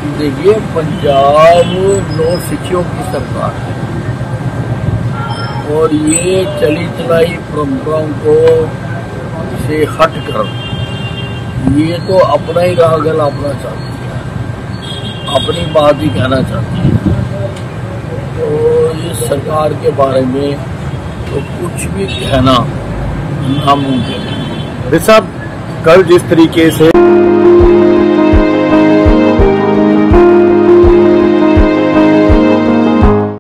देखिए, पंजाब नौ सिखियों की सरकार है और ये चली चलाई परंपराओं को से हट कर ये तो अपना ही राह गलापना चाहती है, अपनी बात ही कहना चाहती है। तो इस सरकार के बारे में तो कुछ भी कहना नामुमकिन है। साहब, कल जिस तरीके से